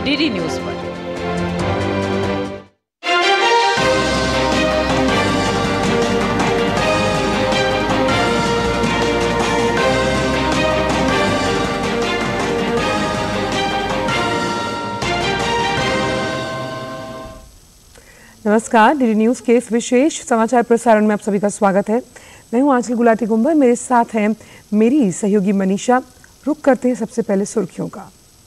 DD news पर। नमस्कार, DD news के इस विशेष समाचार प्रसारण में आप सभी का स्वागत है। मैं हूं आंचल गुलाटी गुंबर, मेरे साथ हैं मेरी सहयोगी मनीषा। रुक करते हैं सबसे पहले सुर्खियों का।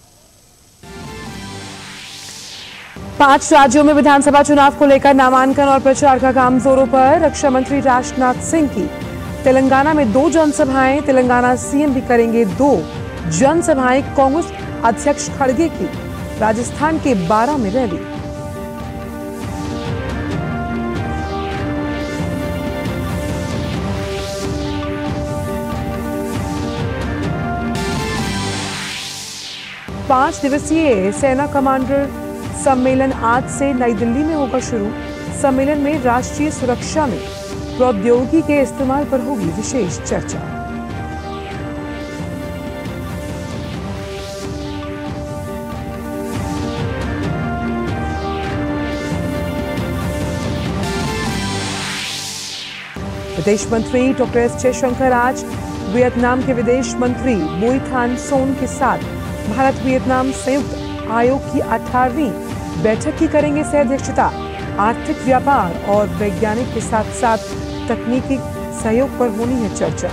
5 राज्यों में विधानसभा चुनाव को लेकर नामांकन और प्रचार का काम जोरों पर। रक्षा मंत्री राजनाथ सिंह की तेलंगाना में 2 जनसभाएं, तेलंगाना सीएम भी करेंगे 2 जनसभाएं। कांग्रेस अध्यक्ष खड़गे की राजस्थान के 12 में रैली। पांच दिवसीय सेना कमांडर सम्मेलन आज से नई दिल्ली में होगा शुरू। सम्मेलन में राष्ट्रीय सुरक्षा में प्रौद्योगिकी के इस्तेमाल पर होगी विशेष चर्चा। विदेश मंत्री डॉक्टर एस जयशंकर आज वियतनाम के विदेश मंत्री बुई थान सोन के साथ भारत वियतनाम संयुक्त आयोग की 18वीं बैठक की करेंगे सह अध्यक्षता। आर्थिक, व्यापार और वैज्ञानिक के साथ साथ तकनीकी सहयोग पर होनी है चर्चा।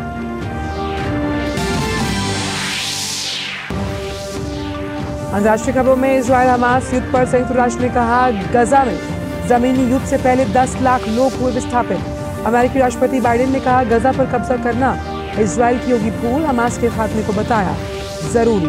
अंतर्राष्ट्रीय खबरों में इजरायल हमास युद्ध पर संयुक्त राष्ट्र ने कहा, गजा में जमीनी युद्ध से पहले 10 लाख लोग हुए विस्थापित। अमेरिकी राष्ट्रपति बाइडेन ने कहा, गजा पर कब्जा करना इजरायल की होगी भूल, हमास के खात्मे को बताया जरूरी।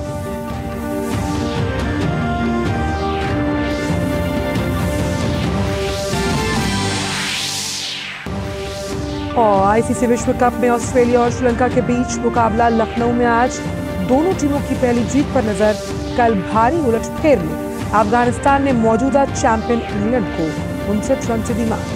और आईसीसी विश्व कप में ऑस्ट्रेलिया और श्रीलंका के बीच मुकाबला लखनऊ में आज। दोनों टीमों की पहली जीत पर नजर। कल भारी उलटफेर में अफगानिस्तान ने मौजूदा चैंपियन इंग्लैंड को 59 रन से दी मात।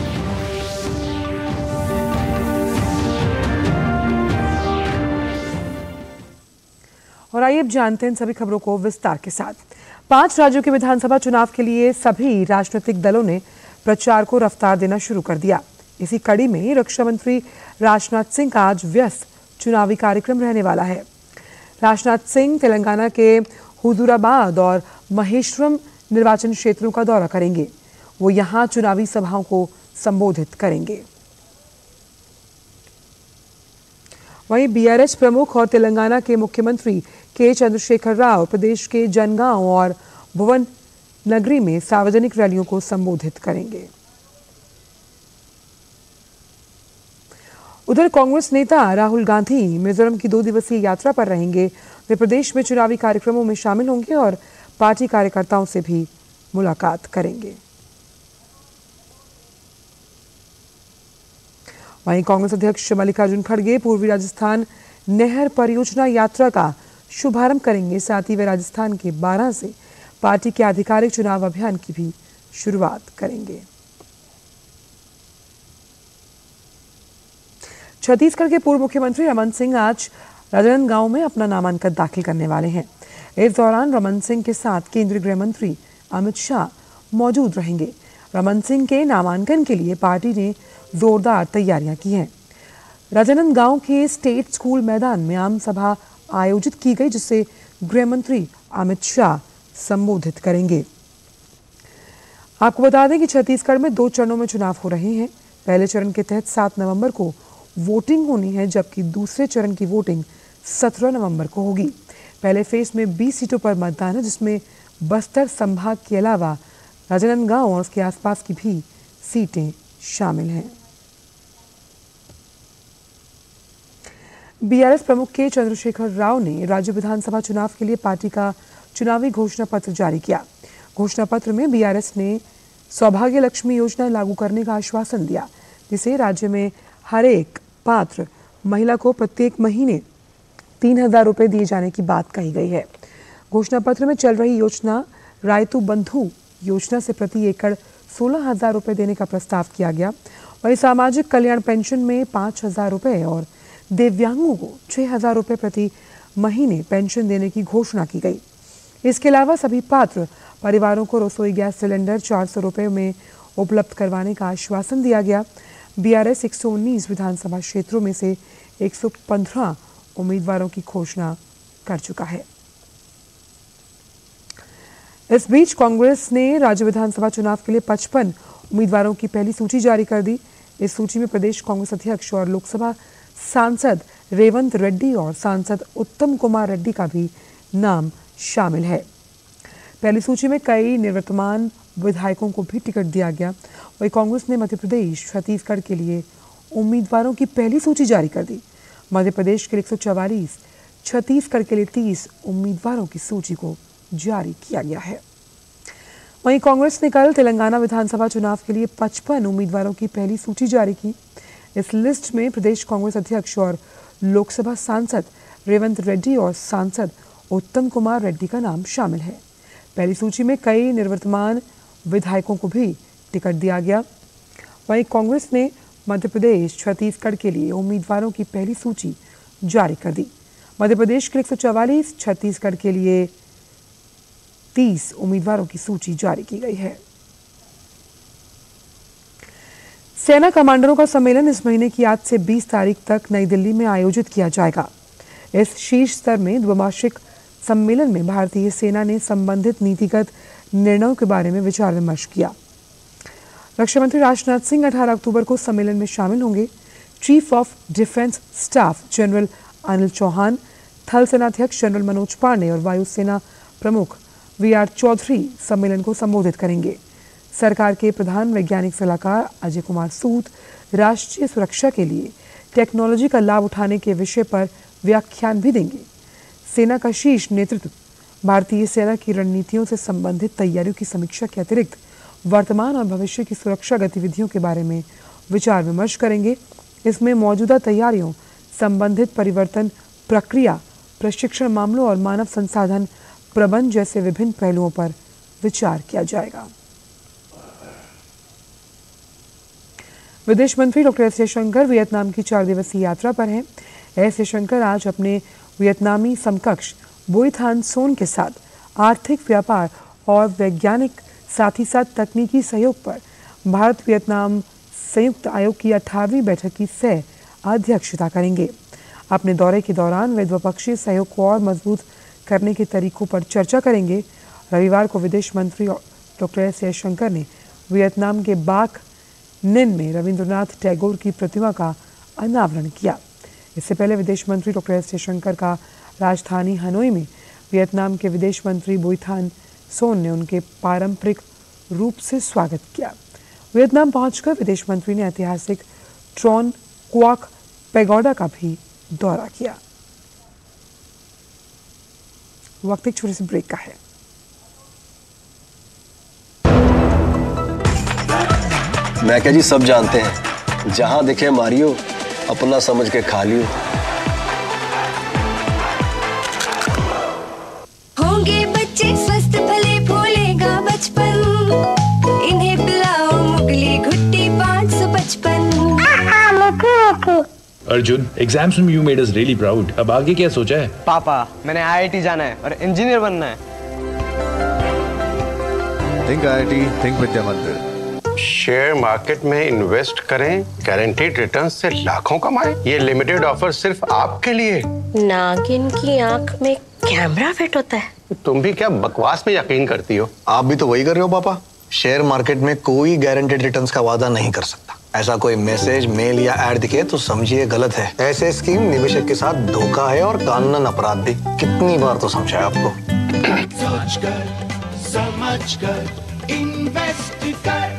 और आइए अब जानते हैं सभी खबरों को विस्तार के साथ। 5 राज्यों के विधानसभा चुनाव के लिए सभी राजनीतिक दलों ने प्रचार को रफ्तार देना शुरू कर दिया। इसी कड़ी में रक्षा मंत्री राजनाथ सिंह का आज व्यस्त चुनावी कार्यक्रम रहने वाला है। राजनाथ सिंह तेलंगाना के हुजूराबाद और महेश्वरम निर्वाचन क्षेत्रों का दौरा करेंगे। वो यहां चुनावी सभाओं को संबोधित करेंगे। वहीं बीआरएस प्रमुख और तेलंगाना के मुख्यमंत्री के चंद्रशेखर राव प्रदेश के जनगांव और भुवन नगरी में सार्वजनिक रैलियों को संबोधित करेंगे। उधर कांग्रेस नेता राहुल गांधी मिजोरम की 2 दिवसीय यात्रा पर रहेंगे। वे प्रदेश में चुनावी कार्यक्रमों में शामिल होंगे और पार्टी कार्यकर्ताओं से भी मुलाकात करेंगे। वहीं कांग्रेस अध्यक्ष मल्लिकार्जुन खड़गे पूर्वी राजस्थान नहर परियोजना यात्रा का शुभारंभ करेंगे। साथ ही वे राजस्थान के 12 से पार्टी के आधिकारिक चुनाव अभियान की भी शुरुआत करेंगे। छत्तीसगढ़ के पूर्व मुख्यमंत्री रमन सिंह आज राजनांदगांव में अपना नामांकन दाखिल करने वाले हैं। इस दौरान रमन सिंह के साथ केंद्रीय गृह मंत्री अमित शाह मौजूद रहेंगे। रमन सिंह के नामांकन के लिए पार्टी ने जोरदार तैयारियां की हैं। राजनांदगांव के स्टेट स्कूल मैदान में आम सभा आयोजित की गई, जिसे गृह मंत्री अमित शाह संबोधित करेंगे। आपको बता दें कि छत्तीसगढ़ में 2 चरणों में चुनाव हो रहे हैं। पहले चरण के तहत 7 नवंबर को वोटिंग होनी है, जबकि दूसरे चरण की वोटिंग 17 नवंबर को होगी। पहले फेज में 20 सीटों पर मतदान है, जिसमें बस्तर संभाग के अलावा राजनांदगांव और उसके आसपास की भी सीटें शामिल हैं। बीआरएस प्रमुख के चंद्रशेखर राव ने राज्य विधानसभा चुनाव के लिए पार्टी का चुनावी घोषणा पत्र जारी किया। घोषणा पत्र में बीआरएस ने सौभाग्य लक्ष्मी योजना लागू करने का आश्वासन दिया, जिसे राज्य में हर एक पात्र महिला को प्रत्येक महीने 3,000 रुपए दिए जाने की बात कही गई है। घोषणा पत्र में चल रही योजना रायतु बंधु योजना से प्रति एकड़ 16,000 रुपए देने का प्रस्ताव किया गया। वहीं सामाजिक कल्याण पेंशन में 5,000 रुपए और दिव्यांगों को 6,000 रुपए प्रति महीने पेंशन देने की घोषणा की गई। इसके अलावा सभी पात्र परिवारों को रसोई गैस सिलेंडर 400 रुपये में उपलब्ध करवाने का आश्वासन दिया गया। बीआरएस 119 विधानसभा क्षेत्रों में से 115 उम्मीदवारों की घोषणा कर चुका है। इस बीच कांग्रेस ने राज्य विधानसभा चुनाव के लिए 55 उम्मीदवारों की पहली सूची जारी कर दी। इस सूची में प्रदेश कांग्रेस अध्यक्ष और लोकसभा सांसद रेवंत रेड्डी और सांसद उत्तम कुमार रेड्डी का भी नाम शामिल है। पहली सूची में कई निवर्तमान विधायकों को भी टिकट दिया गया। वहीं कांग्रेस ने मध्य प्रदेश, छत्तीसगढ़ के लिए उम्मीदवारों की पहली सूची जारी कर दी। मध्य प्रदेश के लिए 144, छत्तीसगढ़ के लिए 30 उम्मीदवारों की सूची को जारी किया गया है। वहीं कांग्रेस ने कल तेलंगाना विधानसभा चुनाव के लिए 55 उम्मीदवारों की पहली सूची जारी की। इस लिस्ट में प्रदेश कांग्रेस अध्यक्ष और लोकसभा सांसद रेवंत रेड्डी और सांसद उत्तम कुमार रेड्डी का नाम शामिल है। पहली सूची में कई निवर्तमान विधायकों को भी टिकट दिया गया। वहीं कांग्रेस ने मध्य प्रदेश, छत्तीसगढ़ के लिए उम्मीदवारों की पहली सूची जारी कर दी। मध्य प्रदेश के लिए 144, छत्तीसगढ़ के लिए 30 उम्मीदवारों की सूची जारी की गई है। सेना कमांडरों का सम्मेलन इस महीने की आज से 20 तारीख तक नई दिल्ली में आयोजित किया जाएगा। इस शीर्ष स्तर में द्विमासिक सम्मेलन में भारतीय सेना ने संबंधित नीतिगत निर्णयों के बारे में विचार विमर्श किया। रक्षा मंत्री राजनाथ सिंह 18 अक्टूबर को सम्मेलन में शामिल होंगे। Chief of defence staff general Anil Chauhan, थल सेनाध्यक्ष जनरल मनोज पांडे और वायुसेना प्रमुख वीआर चौधरी सम्मेलन को संबोधित करेंगे। सरकार के प्रधान वैज्ञानिक सलाहकार अजय कुमार सूद राष्ट्रीय सुरक्षा के लिए टेक्नोलॉजी का लाभ उठाने के विषय पर व्याख्यान भी देंगे। सेना का शीर्ष नेतृत्व भारतीय सेना की रणनीतियों से संबंधित तैयारियों की समीक्षा के अतिरिक्त वर्तमान और भविष्य की सुरक्षा गतिविधियों के बारे में विचार विमर्श करेंगे। इसमें मौजूदा तैयारियों, संबंधित परिवर्तन प्रक्रिया, प्रशिक्षण मामलों और मानव संसाधन प्रबंधन जैसे विभिन्न पहलुओं पर विचार किया जाएगा। विदेश मंत्री डॉक्टर एस जयशंकर वियतनाम की 4 दिवसीय यात्रा पर हैं। एस जयशंकर आज अपने वियतनामी समकक्ष बुई थान सोन के साथ आर्थिक, व्यापार और वैज्ञानिक साथ ही साथ तकनीकी सहयोग पर भारत वियतनाम संयुक्त आयोग की 18वीं बैठक की सह अध्यक्षता करेंगे। अपने दौरे के दौरान वे द्विपक्षीय सहयोग को और मजबूत करने के तरीकों पर चर्चा करेंगे। रविवार को विदेश मंत्री डॉक्टर एस जयशंकर ने वियतनाम के बाक निन में रविंद्रनाथ टैगोर की प्रतिमा का अनावरण किया। इससे पहले विदेश मंत्री डॉक्टर एस जयशंकर का राजधानी हनोई में वियतनाम के विदेश मंत्री बुई थान सोन ने उनके पारंपरिक रूप से स्वागत किया। वियतनाम पहुंचकर विदेश मंत्री ने ऐतिहासिक ट्रॉन क्वाक पैगोडा का भी दौरा किया। वक्त एक छोटे से ब्रेक का है। मैं क्या जी, सब जानते हैं, जहां दिखे मारियो, अपना समझ के खा लियो। होंगे बच्चे स्वस्थ भले भूलेगा बचपन, इन्हें पिलाओ मुगली घुट्टी 555। अर्जुन, एग्जाम्स में you made us really proud. अब आगे क्या सोचा है? पापा, मैंने IIT जाना है और इंजीनियर बनना है। Think IIT, think विद्या मंदिर। शेयर मार्केट में इन्वेस्ट करें, गारंटीड रिटर्न से लाखों कमाएं। ये लिमिटेड ऑफर सिर्फ आपके लिए। नागिन की आंख में कैमरा फिट होता है। तुम भी क्या बकवास में यकीन करती हो? आप भी तो वही कर रहे हो पापा। शेयर मार्केट में कोई गारंटीड रिटर्न्स का वादा नहीं कर सकता। ऐसा कोई मैसेज, मेल या ऐड दिखे तो समझिए गलत है। ऐसे स्कीम निवेशक के साथ धोखा है और कानूनन अपराध भी। कितनी बार तो समझाया आपको। समझकर इन्वेस्ट कर।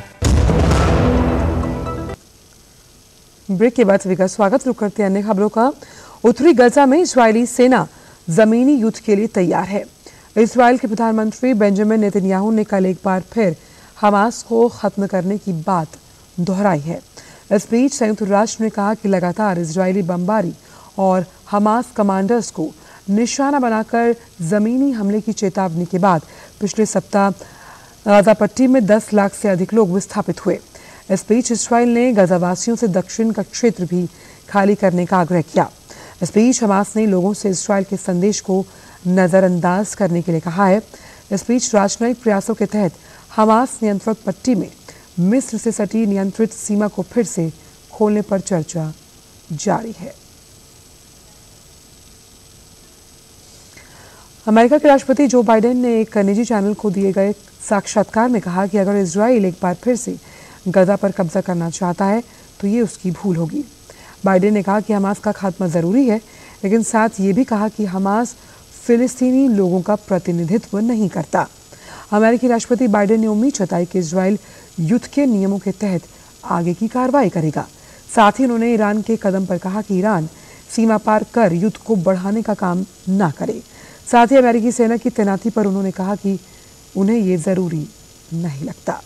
ब्रेक के बाद सभी का स्वागत। रुक करते हैं अन्य खबरों का। उत्तरी गजा में इस्राएली सेना जमीनी युद्ध के लिए तैयार है। इस्राएल के प्रधानमंत्री बेंजामिन नेतन्याहू ने कल एक बार फिर हमास को खत्म करने की बात दोहराई है। इस बीच संयुक्त राष्ट्र ने कहा कि लगातार इजरायली बमबारी और हमास कमांडर्स को निशाना बनाकर जमीनी हमले की चेतावनी के बाद पिछले सप्ताह गाजा पट्टी में 10 लाख से अधिक लोग विस्थापित हुए। इस बीच इस्राएल ने गाजावासियों से दक्षिण का क्षेत्र भी खाली करने का आग्रह किया। इस बीच हमास ने लोगों से इस्राएल के संदेश को नजरअंदाज करने के लिए कहा है। इस बीच राजनयिक प्रयासों के तहत हमास नियंत्रण पट्टी में मिस्र से सटी नियंत्रित सीमा को फिर से खोलने पर चर्चा जारी है। अमेरिका के राष्ट्रपति जो बाइडेन ने एक निजी चैनल को दिए गए साक्षात्कार में कहा कि अगर इजराइल एक बार फिर से गजा पर कब्जा करना चाहता है तो ये उसकी भूल होगी। बाइडेन ने कहा कि हमास का खात्मा जरूरी है, लेकिन साथ ये भी कहा कि हमास फिलिस्तीनी लोगों का प्रतिनिधित्व नहीं करता। अमेरिकी राष्ट्रपति बाइडेन ने उम्मीद जताई कि इजराइल युद्ध के नियमों के तहत आगे की कार्रवाई करेगा। साथ ही उन्होंने ईरान के कदम पर कहा कि ईरान सीमा पार कर युद्ध को बढ़ाने का काम ना करे। साथ ही अमेरिकी सेना की तैनाती पर उन्होंने कहा कि उन्हें ये जरूरी नहीं लगता।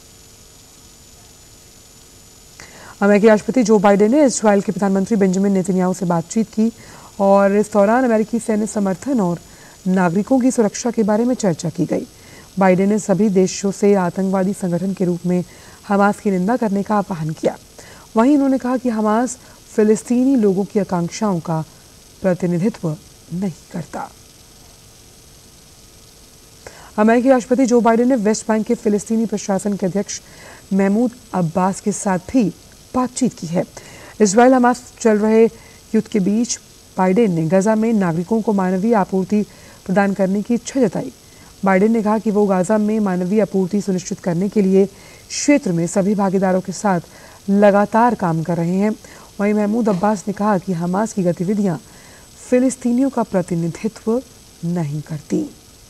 अमेरिकी राष्ट्रपति जो बाइडेन ने इजराइल के प्रधानमंत्री बेंजामिन नेतन्याहू से बातचीत की और इस दौरान अमेरिकी सैन्य समर्थन और नागरिकों की सुरक्षा के बारे में चर्चा की गई। बाइडेन ने सभी देशों से आतंकवादी संगठन के रूप में हमास की निंदा करने का आह्वान किया। वहीं उन्होंने कहा कि हमास फिलिस्तीनी लोगों की आकांक्षाओं का प्रतिनिधित्व नहीं करता। अमेरिकी राष्ट्रपति जो बाइडेन ने वेस्ट बैंक के फिलिस्तीनी प्रशासन के अध्यक्ष महमूद अब्बास के साथ भी बातचीत की है। इजराइल हमास चल रहे युद्ध के बीच बाइडेन ने गाजा में नागरिकों को मानवीय आपूर्ति प्रदान करने की इच्छा जताई। बाइडेन ने कहा कि वो गाजा में मानवीय आपूर्ति सुनिश्चित करने के लिए क्षेत्र में सभी भागीदारों के साथ लगातार काम कर रहे हैं। वहीं महमूद अब्बास ने कहा कि हमास की गतिविधियां फिलिस्तीनियों का प्रतिनिधित्व नहीं करती।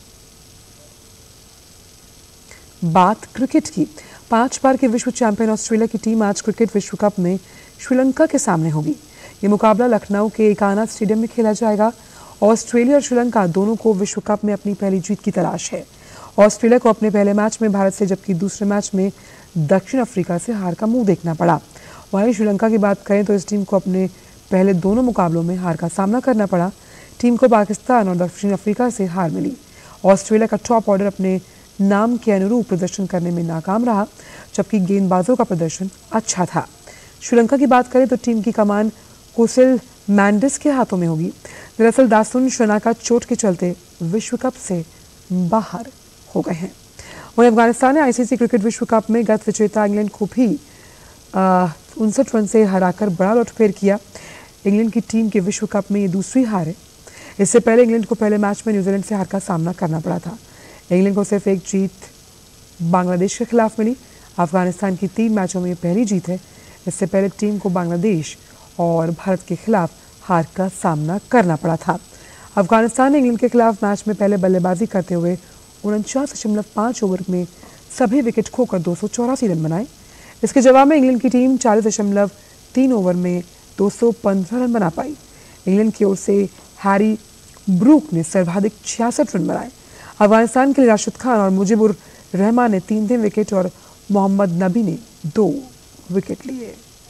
बात क्रिकेट की। 5 बार के विश्व चैंपियन ऑस्ट्रेलिया की टीम आज क्रिकेट विश्व कप में श्रीलंका के सामने होगी। ये मुकाबला लखनऊ के एकाना स्टेडियम में खेला जाएगा। ऑस्ट्रेलिया और श्रीलंका दोनों को विश्व कप में अपनी पहली जीत की तलाश है। ऑस्ट्रेलिया को अपने पहले मैच में भारत से, जबकि दूसरे मैच में दक्षिण अफ्रीका से हार का मुंह देखना पड़ा। वहीं श्रीलंका की बात करें तो इस टीम को अपने पहले दोनों मुकाबलों में हार का सामना करना पड़ा। टीम को पाकिस्तान और दक्षिण अफ्रीका से हार मिली। ऑस्ट्रेलिया का टॉप ऑर्डर अपने नाम के अनुरूप प्रदर्शन करने में नाकाम रहा, जबकि गेंदबाजों का प्रदर्शन अच्छा था। श्रीलंका की बात करें तो टीम की कमान कुसिल मैंडिस के हाथों में होगी। दरअसल दासुन शनाका चोट के चलते विश्व कप से बाहर हो गए हैं। वहीं अफगानिस्तान ने आईसीसी क्रिकेट विश्व कप में गत विजेता इंग्लैंड को भी 59 रन से हराकर बड़ा लौटफेर किया। इंग्लैंड की टीम के विश्व कप में ये दूसरी हार है। इससे पहले इंग्लैंड को पहले मैच में न्यूजीलैंड से हार का सामना करना पड़ा था। इंग्लैंड को सिर्फ एक जीत बांग्लादेश के खिलाफ मिली। अफगानिस्तान की 3 मैचों में पहली जीत है। इससे पहले टीम को बांग्लादेश और भारत के खिलाफ हार का सामना करना पड़ा था। अफगानिस्तान ने इंग्लैंड के खिलाफ मैच में पहले बल्लेबाजी करते हुए 49.5 ओवर में सभी विकेट खोकर 284 रन बनाए। इसके जवाब में इंग्लैंड की टीम 40.3 ओवर में 215 रन बना पाई। इंग्लैंड की ओर से हैरी ब्रूक ने सर्वाधिक 66 रन बनाए। अफगानिस्तान के लिए राशिद खान और मुजीबुर रहमान ने 3 विकेट और मोहम्मद नबी ने 2 विकेट लिए।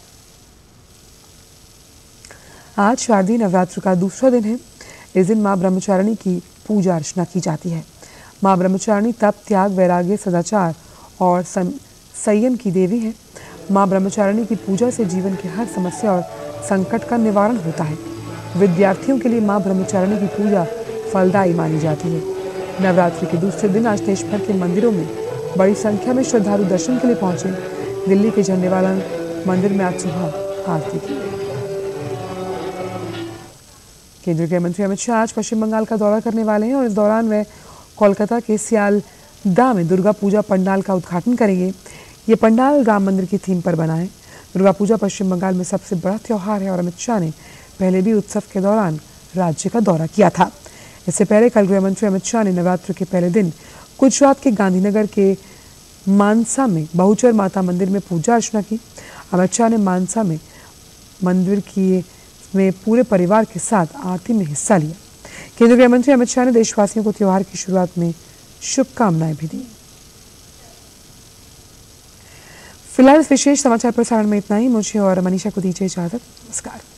आज शारदीय नवरात्र का दूसरा दिन है। इस दिन मां ब्रह्मचारिणी की पूजा अर्चना की जाती है। मां ब्रह्मचारिणी तप, त्याग, वैराग्य, सदाचार और संयम की देवी है। मां ब्रह्मचारिणी की पूजा से जीवन की हर समस्या और संकट का निवारण होता है। विद्यार्थियों के लिए मां ब्रह्मचारिणी की पूजा फलदायी मानी जाती है। नवरात्रि के दूसरे दिन आज देश भर के मंदिरों में बड़ी संख्या में श्रद्धालु दर्शन के लिए पहुंचे। दिल्ली के झंडेवाला मंदिर में आज सुबह आरती की। केंद्रीय गृह मंत्री अमित शाह आज पश्चिम बंगाल का दौरा करने वाले हैं और इस दौरान वे कोलकाता के सियालदा में दुर्गा पूजा पंडाल का उद्घाटन करेंगे। ये पंडाल राम मंदिर की थीम पर बना है। दुर्गा पूजा पश्चिम बंगाल में सबसे बड़ा त्यौहार है और अमित शाह ने पहले भी उत्सव के दौरान राज्य का दौरा किया था। इससे पहले कल गृह मंत्री अमित शाह ने नवरात्र के पहले दिन गुजरात के गांधीनगर के मानसा में बहुचर माता मंदिर में पूजा अर्चना की। अमित शाह ने मानसा में मंदिर में पूरे परिवार के साथ आरती में हिस्सा लिया। केंद्रीय गृह मंत्री अमित शाह ने देशवासियों को त्योहार की शुरुआत में शुभकामनाएं भी दी। फिलहाल इस विशेष समाचार प्रसारण में इतना ही। मुझे और मनीषा को दीजिए इजाजत। नमस्कार।